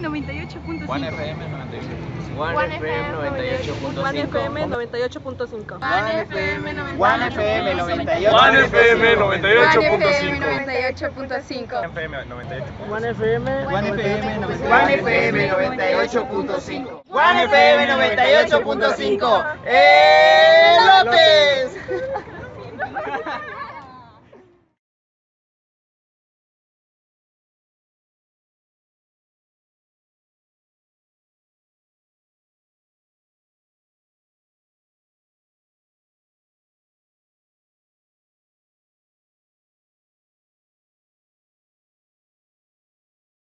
98.5. One FM 98.5. One FM 98.5. One FM 98.5. One FM 98.5. One FM 98.5. One FM 98.5. 98.5. FM 98.5. One FM. One FM 98.5. One FM 98.5. ¡Elotes!